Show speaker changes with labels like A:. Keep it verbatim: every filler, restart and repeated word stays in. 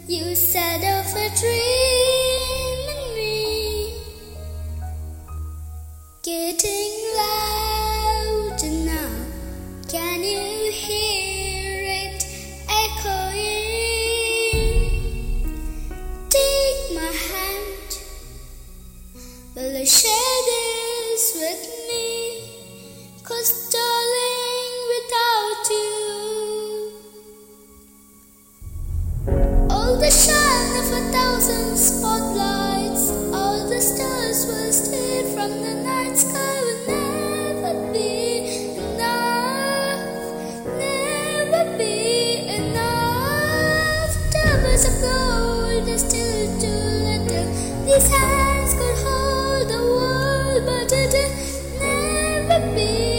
A: You set off a dream in me, getting louder now. Can you hear it echoing? Take my hand, will you share this with me? 'Cause darling, without you, all the shine of a thousand spotlights, all the stars will steal from the night sky, will never be enough, never be enough. Towers of gold are still too little. These hands could hold the world, but it'll never be